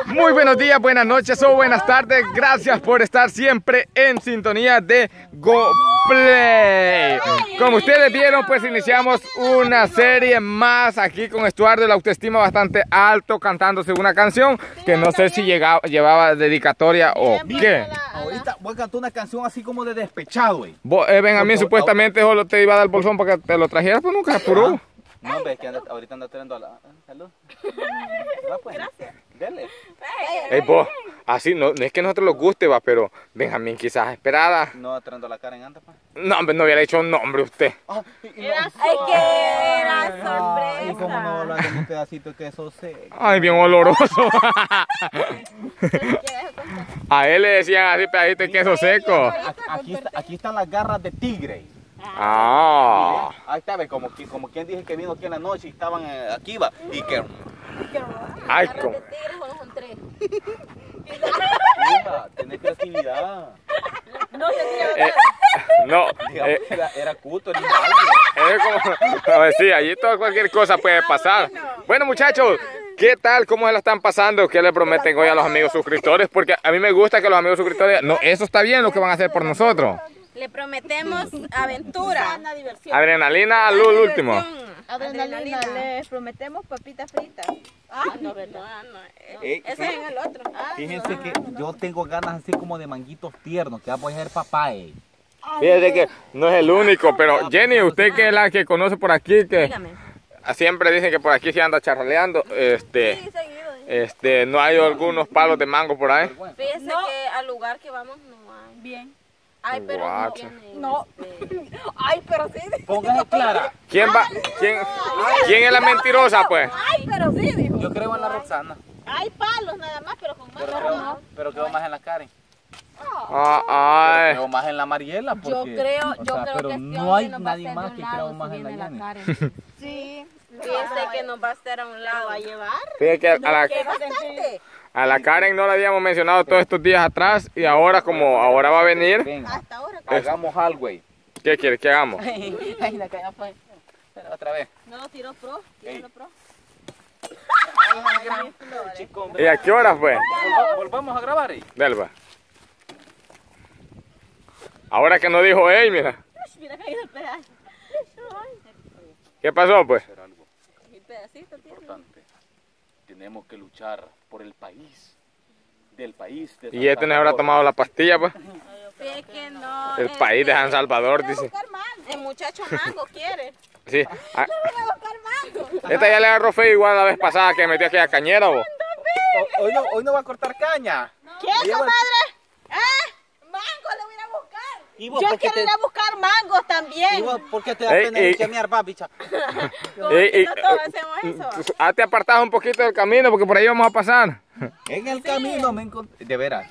Muy buenos días, buenas noches o buenas tardes. Gracias por estar siempre en sintonía de GoPlay. Como ustedes vieron, pues iniciamos una serie más aquí con Estuardo, la autoestima bastante alto, cantándose una canción que no sé si llevaba dedicatoria o qué. Ahorita voy a cantar una canción así como de despechado, güey. Benjamín supuestamente solo te iba a dar el bolsón para que te lo trajeras, pues nunca se apuró. No, ves que ahorita anda tirando a la... Salud. Pues. Gracias. Dele. Vos, así no es que a nosotros los guste, va, pero Benjamín quizás esperada. No, tirando la cara en anda, pues. No, hombre, no hubiera hecho un nombre usted. Era sorpresa. Y como no hablan de un pedacito de queso seco. Ay, bien oloroso. A él le decían así pedacito de queso seco. Aquí están las garras de tigre. Ah. Ahí está, ve, como quien dije que vino aquí en la noche y estaban aquí, va. Y que... Ay, Garras de tigres, solo son 3. Hija, tenés creatividad. No se no. Era cuto, era Es como sí, allí todo cualquier cosa puede pasar. Bueno, muchachos, ¿qué tal? ¿Cómo se la están pasando? ¿Qué le prometen hoy a los amigos suscriptores? Porque a mí me gusta que los amigos suscriptores... No, eso está bien lo que van a hacer por nosotros. Le prometemos aventura. Adrenalina al último. Adrenalina. Les prometemos papitas fritas. No, verdad, no. Ese es en el otro. Fíjense que yo tengo ganas así como de manguitos tiernos, que voy a ser papá, Fíjese que no es el único, pero Jenny, usted que es la que conoce por aquí, que siempre dicen que por aquí se anda charraleando, no hay algunos palos de mango por ahí. Fíjese que al lugar que vamos no hay. Bien. Ay, pero no tiene. No. Ay, pero sí. Póngase clara. ¿Quién es la mentirosa, pues? Ay, pero sí, dijo. Yo creo en la Roxana. Hay palos nada más, pero con mango. Pero creo más en la Karen. Ay. Creo más en la Mariela. Porque, yo creo pero que no hay nadie más que creo más en la Yanni. Sí. Fíjese que nos va a estar a un lado. ¿Va a llevar? Fíjese que a la Karen no la habíamos mencionado todos estos días atrás y ahora como ahora va a venir. Venga, hasta ahora. Hagamos algo, güey. ¿Qué quiere que hagamos? Ay, la caña fue. Otra vez. No lo tiró pro. Tíralo pro. ¿Y a qué hora fue? Volvamos a grabar ahí. Delva. Ahora que no dijo ey, mira. Mira caído el pedazo. ¿Qué pasó, pues? El pedacito tiene. Importante. Tenemos que luchar por el país. Del país. De ¿Y este no habrá tomado la pastilla, pues? Fíjate que no. El país de San Salvador, dice. El muchacho mango quiere. Sí. Le voy a buscar mango. Esta ya le agarró fe igual la vez pasada que metió aquella cañera, vos. Hoy no va a cortar caña. ¿Quién, madre? Mango le voy a ir a buscar. Yo quiero ir a buscar mangos también. ¿Y vos por qué te da pena de chamear, bicha? ¿Cómo que no todos hacemos eso? Hazte apartado un poquito del camino porque por ahí vamos a pasar. En el camino me encontré. De veras.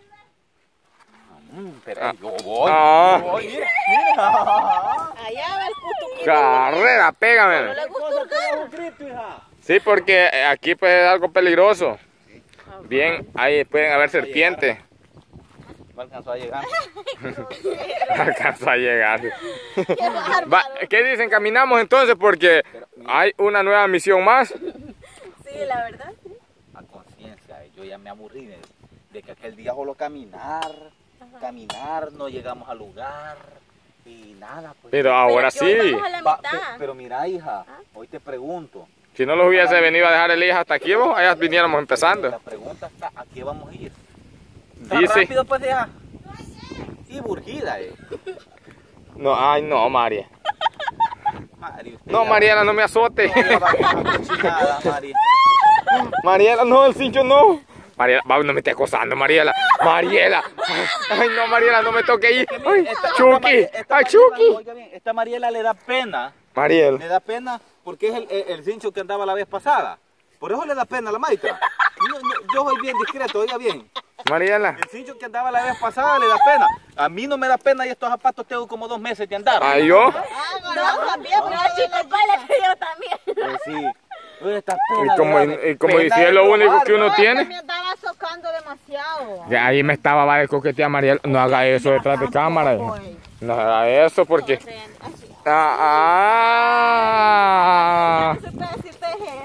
Pero yo voy. Mira. Allá va el cutuquito. Carrera, pégame. ¿No le gustó el carro? Sí, porque aquí pues es algo peligroso. Bien, ahí pueden haber serpientes. No alcanzó a llegar. Alcanzó a llegar. ¿Qué dicen? Caminamos entonces porque hay una nueva misión más. Sí, la verdad. A conciencia, yo ya me aburrí de que aquel día solo caminar, no llegamos al lugar y nada. Pues. Pero ahora sí. Pero mira, hija, hoy te pregunto. Si no los hubiese venido a dejar el hija hasta aquí, vos, allá viniéramos empezando. La pregunta está, ¿a qué vamos a ir? Dice. Rápido pues ya. Y burgida, No, ay no, María. Mario, No, Mariela, no me azote. María. Mariela, no, el cincho no. Mariela, no me estés acosando, Mariela. Mariela. Ay, no, Mariela, no me toque ahí. Ay, Chucky. Ay, Chucky. Oiga bien, esta Mariela le da pena. Mariela. Le da pena porque es el cincho que andaba la vez pasada. Por eso le da pena a la maestra. Yo soy bien discreto, oiga bien. Mariela. El cincho que andaba la vez pasada le da pena. A mí no me da pena y estos zapatos tengo como 2 meses de andar. ¿Ay, yo? No, también, pero chicos, vale que yo también. Sí. Y como dice, es lo único que uno tiene. Me andaba socando demasiado. Ya ahí me estaba va de coquetear, Mariela. No haga eso detrás de cámara. No haga eso porque... No se puede decirte gente,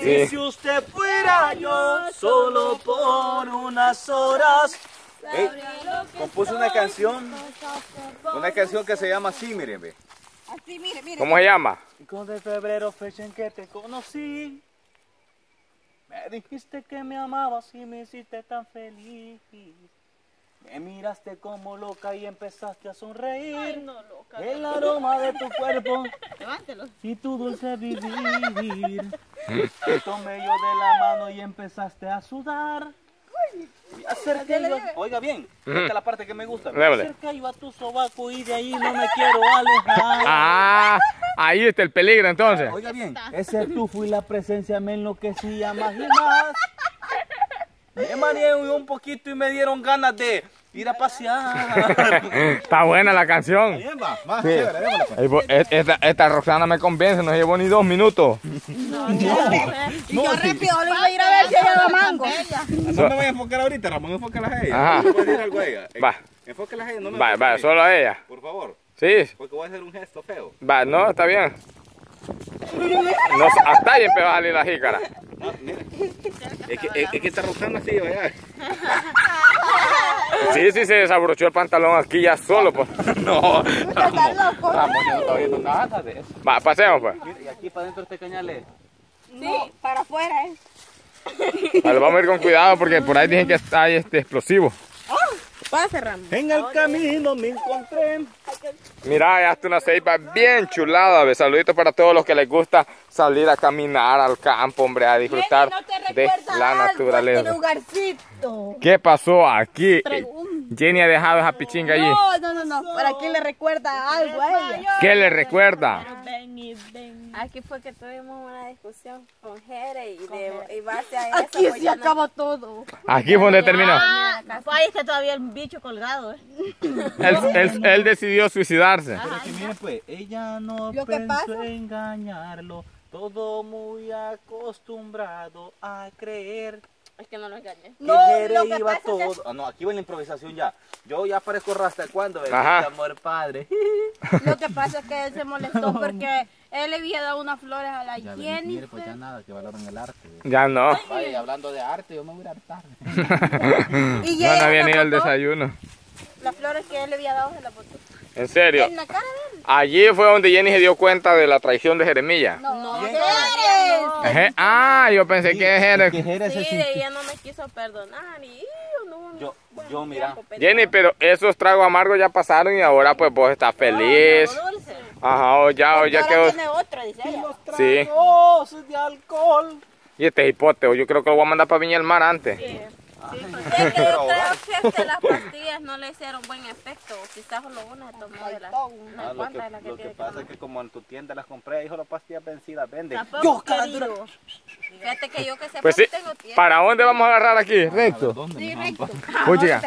Sí. Y si usted fuera yo, solo por unas horas. Compuse una canción que se llama así, miren, ve. Así, mire, mire. ¿Cómo se llama? 5 de febrero, fecha en que te conocí. Me dijiste que me amabas y me hiciste tan feliz. Me miraste como loca y empezaste a sonreír. Ay, no, loca. El aroma de tu cuerpo Levántelo. y tu dulce vivir. Te tomé yo de la mano y empezaste a sudar. Me acerqué yo, oiga bien, esta es la parte que me gusta. Me Débole. acerqué yo a tu sobaco y de ahí no me quiero alejar. Ah, ahí está el peligro entonces. Oiga bien, ese tufo y la presencia me enloquecía más y más. Me mareé un poquito y me dieron ganas de ir a pasear. Está buena la canción. Bien, va, más Sí. chévere, démosle, pues. Esta Roxana me convence, no llevo ni 2 minutos. Y yo rápido le iba a ir a ver si ella da mango. No me voy a enfocar ahorita, Ramón, enfócalas a ella. Ajá. ¿Puedo decir algo a ella? Va. Enfócalas a ella, no me Va, enfoques a va, mí. solo a ella. Por favor, Sí, porque voy a hacer un gesto feo. va, no, está bien. No, hasta ahí empezó a salir la jícara. No, mira. Es que está Roxana así, vaya. Sí, sí, se desabrochó el pantalón aquí ya solo, pues. No, Está loco. Ramón, yo no estaba viendo nada de eso. va, pasemos, pues. Mira, y aquí para adentro este cañal es. Sí, para afuera, Vale, vamos a ir con cuidado porque por ahí dicen que hay explosivo. Pase, Ramón. En el camino me encontré. Mira, ya está una ceiba bien chulada. Ve, saluditos para todos los que les gusta salir a caminar al campo, hombre, a disfrutar de la naturaleza. Este lugarcito. ¿Qué pasó aquí? Jenny ha dejado esa pichinga allí. No. ¿Para qué le recuerda algo a ella? ¿Qué le recuerda? Aquí fue que tuvimos una discusión con Jere y base a eso. Aquí pues, se ya no- acabó todo. Aquí fue donde terminó. Pues ahí está todavía el bicho colgado, ¿eh? Él decidió suicidarse. Pero que mire pues, ella no Lo que pensó pasa- engañarlo, todo muy acostumbrado a creer Es que no lo engañé. que No, Jere lo que iba pasa es que- todo. Ah, no, aquí va la improvisación ya. Yo ya parezco rasta cuando, Ajá. amor padre. Lo que pasa es que él se molestó porque él le había dado unas flores a la Ya ven, Jenny. mire, pues ya nada, que valoran el arte. Ya no. Vaya, y hablando de arte, yo me voy a ir a hartar. Y No, ella no había la ni ido al botó. desayuno. Las flores que él le había dado se las botó. En serio. En la cara de él. Allí fue donde Jenny se dio cuenta de la traición de Jeremías. No, ¿Quién? Jere. Ah, yo pensé que Que Jere. Jere se Sí, sintió- ella no me quiso perdonar y no. Yo, mira. Jenny, pero esos tragos amargos ya pasaron y ahora pues vos estás feliz. Dulce. Ajá, o ya Ahora quedó. tiene otro, dice ella. Sí. Tragos de alcohol. Y este hipote, yo creo que lo voy a mandar para Viña del Mar antes. Es que yo creo que las pastillas no le hicieron buen efecto. Quizás solo una tomó de las unas cuantas de las que Lo que tiene pasa es que como en tu tienda las compré, hijo, las pastillas vencidas venden. Tampoco querido. Fíjate que yo que sepa Pues sí, tengo tiempo. ¿para dónde vamos a agarrar aquí? Recto. ¿Dónde? Sí, mi recto. mamá? Oye,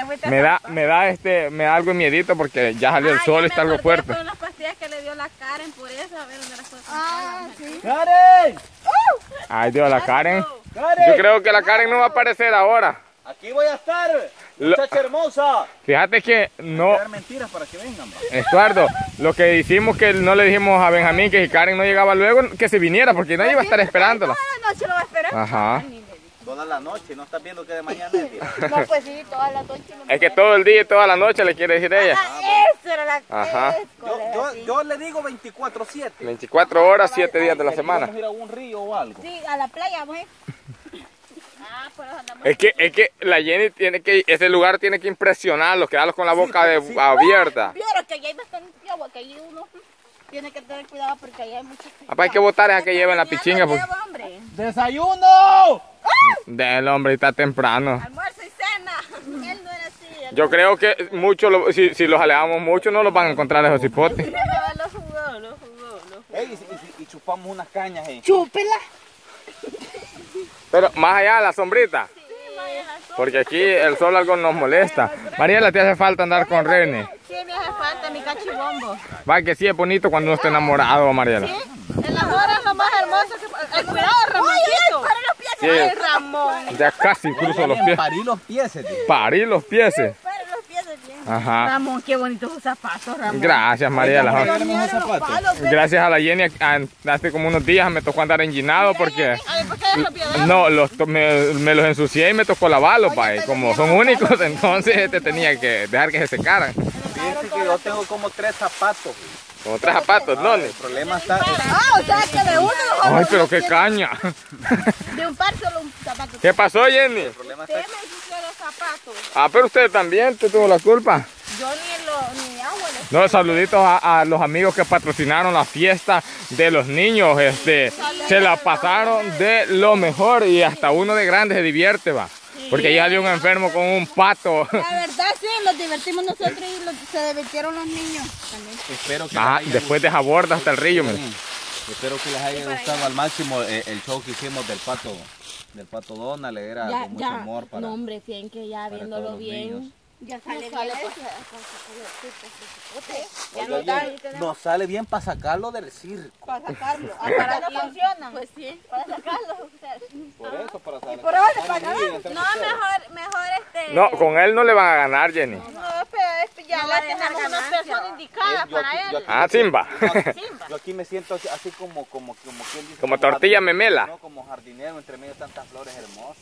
me da algo de miedito porque ya salió el sol y está algo fuerte. Fueron las pastillas que le dio la Karen por eso, a ver dónde las cosas. Ah, sí. ¡Karen! Ay, Dios, la Karen. ¡Karen! Yo creo que la Karen no va a aparecer ahora. Aquí voy a estar, Lo- muchacha hermosa. Fíjate que no, Dar mentiras para que vengan. va. Estuardo, lo que hicimos que no le dijimos a Benjamín que si Karen no llegaba luego, que se viniera porque nadie iba a estar esperándola. Toda la noche lo va a esperar. Ajá. Toda la noche, no estás viendo que de mañana es día. No, pues sí, toda la noche. Es que todo el día y toda la noche le quiere decir ella. Eso era la Ajá. Yo le digo 24/7. 24 horas, 7 días de la semana. Vamos a ir a un río o algo. Sí, a la playa, vamos a ir. Pues andamos. Es que la Jenny tiene que, ese lugar tiene que impresionarlos, quedarlos con la boca sí. abierta. Vieron que allá hay bastante agua, que allí uno tiene que tener cuidado porque allá hay mucho. Papá, hay que botar a que lleven la pichinga. Porque... Hombre. ¡Desayuno! Del hombre, está temprano. Almuerzo y cena. Él no era así. Yo creo que mucho, si los alejamos mucho, no los van a encontrar esos hipotes. Lo jugó. Ey, y chupamos unas cañas, Chúpela. Pero más allá de la sombrita. Porque aquí el sol algo nos molesta. Mariela, te hace falta andar con René. Sí, me hace falta mi cachibombo. Va, que sí es bonito cuando uno está enamorado, Mariela. En las horas lo más hermoso que... cuidado, Ramoncito. Para los pies. Sí. Ay, Ramón. Ya casi cruzo los pies. Parí los pies, tío. Parí los pies. Para los pies de bien. Ajá. Ramón, qué bonitos sus zapatos, Ramón. Gracias, Mariela. Los zapatos. Gracias a la Jenny, hace como unos días me tocó andar enginado porque ¿Por qué los piedras? no, me los ensucié y me tocó lavarlos, pa, y como son únicos, entonces tenía que dejar que se secaran. Fíjense que yo tengo como 3 zapatos. Como 3 zapatos, ¿no? El problema está... O sea que de uno Ay, pero qué caña. de un par solo un zapato. ¿Qué pasó, Jenny? El problema Usted está... me ensució los zapatos. Ah, pero usted también, te tuvo la culpa. Yo ni agua les... No, saluditos a los amigos que patrocinaron la fiesta de los niños. Se la pasaron de lo mejor y hasta uno de grande se divierte, va. Porque ya había un enfermo con un pato. La verdad sí, nos divertimos nosotros y se divirtieron los niños también. Espero que Ah, les haya después de Jaborda hasta el río, mira. Espero que les haya gustado al máximo el show que hicimos del pato Donald. Era con mucho amor para... No, hombre, tienen que ya para viéndolo todos los bien. niños. Ya sale sale bien. Oiga, bien, nos sale bien para sacarlo del circo. Para sacarlo. Para no funciona. Pues sí. Para sacarlo. Por eso, para sacarlo. por ahora para ganar. No, mejor No, con él no le van a ganar, Jenny. No, pero ya No la va a dejar tenemos una ganancia, persona va. indicada para él. Ah, Simba. Yo aquí me siento así como quien dice, Como tortilla jardinero, memela. No, como jardinero entre medio de tantas flores hermosas.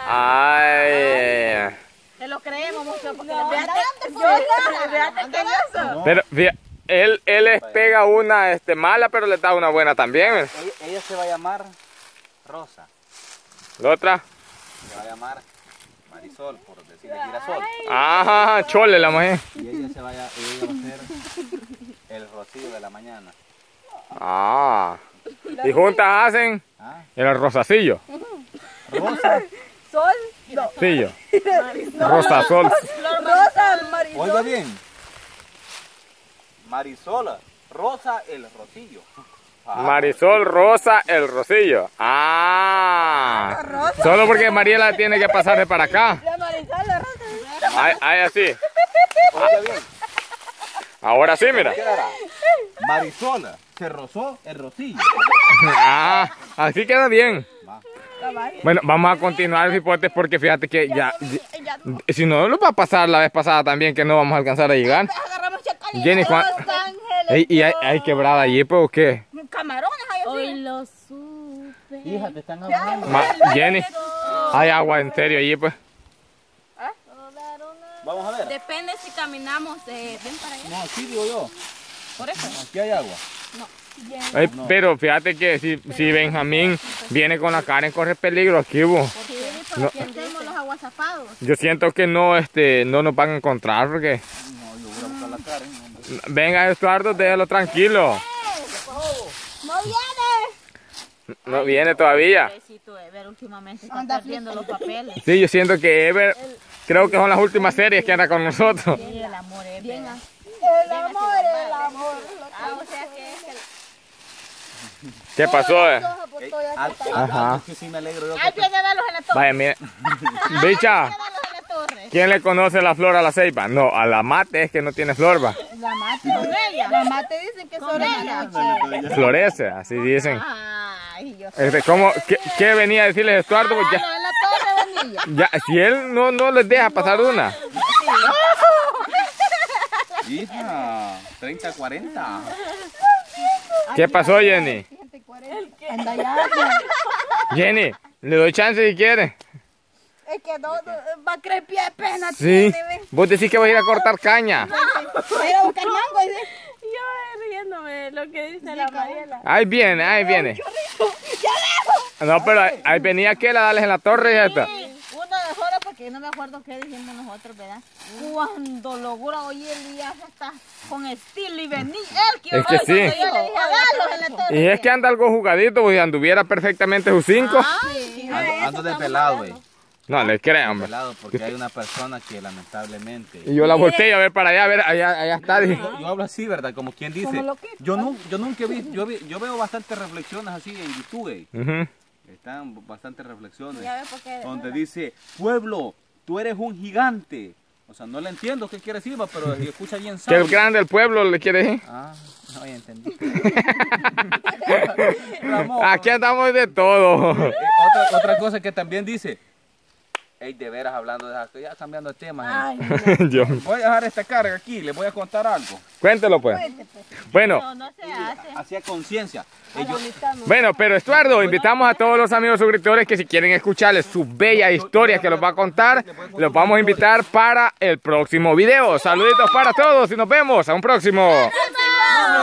Ay. Te lo creemos mucho porque No, le véate que eso. No, Pero él les pega una mala, pero le da una buena también. ella se va a llamar Rosa. La otra. Se va a llamar Marisol, por decirle girasol. Ajá, chole la mujer. Y ella va a ser el Rocío de la mañana. Ah. Y juntas hacen ¿Ah? el rosacillo. Rosa. Sol. Sillo. Rosasol. Rosa, Marisol. Oiga bien. Marisola. Rosa el Rocío. Marisol Rosa el Rosillo. Ah. Solo porque Mariela tiene que pasarse para acá. La Marisol, la Rosa. Ahí así. Oiga bien. Ahora sí, mira. ¿Qué hará? Marisola se rozó el Rocillo. Ah, así queda bien. Va. Bueno, vamos a continuar, hipotes, porque fíjate que si no, lo va a pasar la vez pasada también, que no vamos a alcanzar a llegar. Agarramos chacales. Jenny, Los Ángeles. ¿Y hay quebrada allí, pues, o qué? Camarones hay así. Hoy lo supe. Hija, te están hablando. Jenny, hay agua en serio allí, pues. Vamos a ver. Depende si caminamos ven para allá. No, aquí digo yo. Por eso. Aquí hay agua. Pero fíjate que si Benjamín viene con la Karen, corre peligro aquí, vos. Sí, No. pero aquí tenemos los aguazapados. Yo siento que no nos van a encontrar, porque... No, yo voy a buscar la Karen, hombre. Venga, Estuardo, déjalo tranquilo. ¡No viene! No viene todavía. Pobrecito Ever, últimamente está perdiendo los papeles. Sí, yo siento que Ever, creo que son las últimas series que anda con nosotros. Sí, el amor Ever. Bien, El amor, el amor. o sea que es el... ¿Qué pasó? Ajá. Es que sí me alegro yo. Hay que darlos en la torre. Vaya, mire. Bicha, Darlos en la torre. ¿quién le conoce la flor a la ceiba? No, a la mate es que no tiene flor, va. La mate con ella. La mate dicen que son ella. Florece, así dicen. Ay, yo ¿Cómo? ¿Qué venía a decirles Estuardo? Pues ya, en la torre de niña. ya, si él no les deja pasar una. Hija, 30, 40. ¿Qué pasó, Jenny? Anda ya. Jenny, le doy chance si quiere. Es que no, va a creer pie de pena. Sí. tiene, Vos decís que vas a ir a cortar caña. ve. Va a ir a buscar mango. Dice. Yo riéndome lo que dice la Mariela. Ahí viene, ahí viene. No, pero ahí venía aquel a darles en la torre y ya está. Uno de fuera porque no me acuerdo qué dijimos nosotros, ¿verdad? Cuando logró hoy el día está con estilo y venía él que Es que sí. yo le dije, darlos en la torre. Y es que anda algo jugadito, pues anduviera perfectamente sus 5. Ando de pelado, güey. No, le creo, hombre. Pelado porque hay una persona que lamentablemente... Y yo la volteé a ver para allá, a ver, allá está. Dije. Yo hablo así, ¿verdad? Como quien dice. Yo nunca vi, yo veo bastantes reflexiones así en YouTube. Ujú. Están bastantes reflexiones. Ya ves por qué. Donde dice, pueblo, tú eres un gigante. O sea, no le entiendo qué quiere decir, pero si escucha bien Que sabe. el grande del pueblo le quiere decir. Ah, no, ya entendí. Ramón, Aquí andamos de todo. otra cosa que también dice, Ey, de veras hablando de eso, ya cambiando de tema. Ay, Yo. Voy a dejar esta carga aquí, les voy a contar algo. Cuéntelo pues. Bueno. no, no se hace. Hacía conciencia. Bueno, pero Estuardo, invitamos a todos los amigos suscriptores que si quieren escucharles su bella historia que los va a contar, los vamos a invitar para el próximo video. Saluditos para todos y nos vemos a un próximo.